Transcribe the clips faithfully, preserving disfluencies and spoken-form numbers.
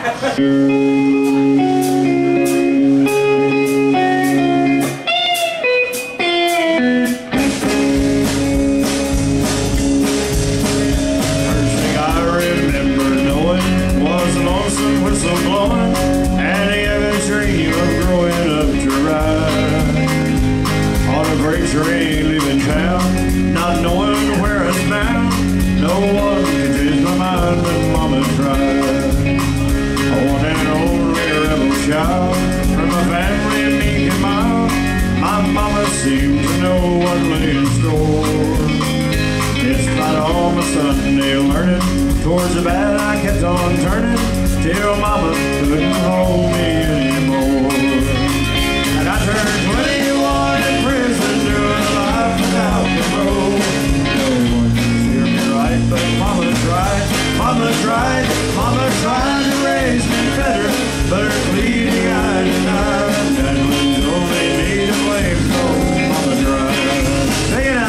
Whistle blowing, and he had a dream of growing up to ride on a freight train leaving town, not knowing where it's bound. No one can change my mind, but Mama tried. I want an only rebel child from a family meek and mild. My mama seemed to know what lay in store. Despite all my Sunday learning, towards the bad I kept on turning, till Mama couldn't hold me anymore. And I turned twenty-one in prison, doing life without parole. No one can steer me right, but Mama tried. Mama tried, Mama tried to raise me better, but her pleading I denied. And it was only me to blame, so Mama tried. Sing it out.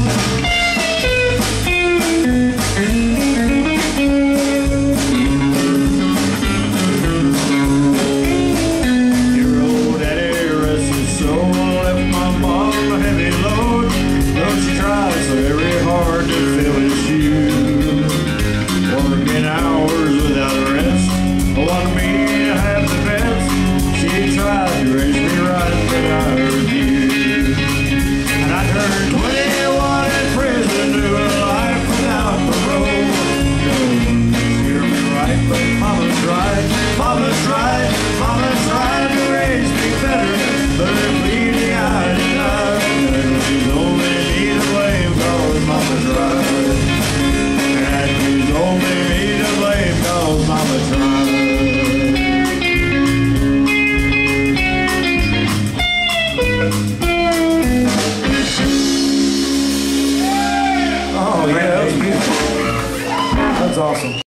Very hard to fill his shoes, working hours without rest, wanted me to have the best. She tried to raise me right, but I refused. And I turned twenty-one in prison, doing life without parole. No one can steer me right, but Mama tried. Mama tried, Mama tried to raise me better, but her pleading I denied. And she's only me to blame, Mama tried. And she's only me to blame, cause Mama tried. Oh yeah, that was beautiful. That's awesome.